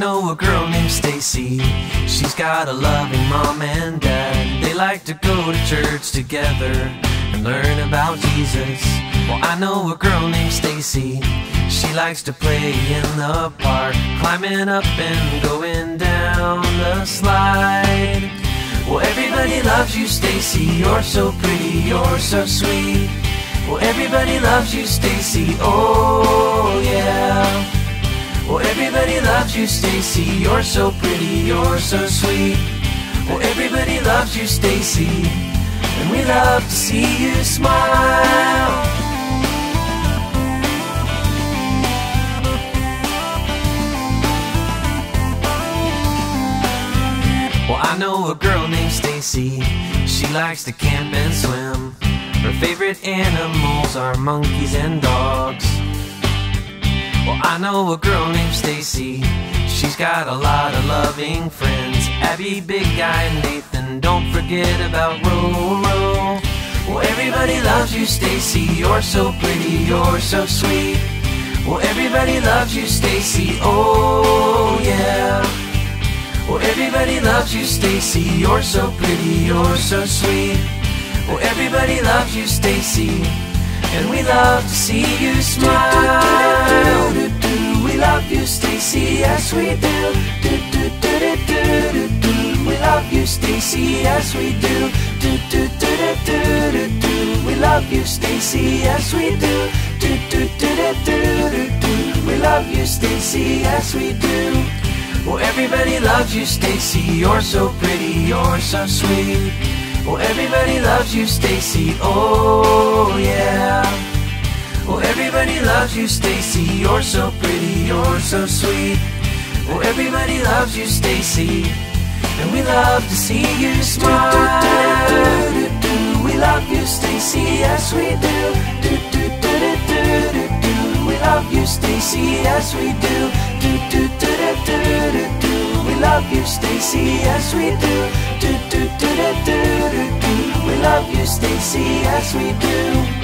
know a girl named Stacy. She's got a loving mom and dad. They like to go to church together and learn about Jesus. Well, I know a girl named Stacy. She likes to play in the park, climbing up and going down the slide. Well, everybody loves you, Stacy. You're so pretty, you're so sweet. Well, everybody loves you, Stacy. Oh, yeah. Well, everybody loves you, Stacy. You're so pretty, you're so sweet. Well, everybody loves you, Stacy, and we love to see you smile. Well, I know a girl named Stacy. She likes to camp and swim. Her favorite animals are monkeys and dogs. Well, I know a girl named Stacy. She's got a lot of loving friends. Abby, Big Guy, and Nathan. Don't forget about Roro. Well, everybody loves you, Stacy. You're so pretty, you're so sweet. Well, everybody loves you, Stacy. Oh, yeah. Well, everybody loves you, Stacy. You're so pretty, you're so sweet. Well, everybody loves you, Stacy, and we love to see you smile. We love you, Stacy, yes we do. We love you, Stacy, yes we do. We love you, Stacy, yes we do. We love you, Stacy, yes we do. Well, everybody loves you, Stacy. You're so pretty, you're so sweet. Well, everybody loves you, Stacy. Oh, yeah. Well, everybody loves you, Stacy. You're so pretty, you're so sweet. Well, everybody loves you, Stacy, and we love to see you smile. We love you, Stacy, yes we do. We love you, Stacy, yes we do. We love you, Stacy, yes we do. We love you, Stacy, yes we do.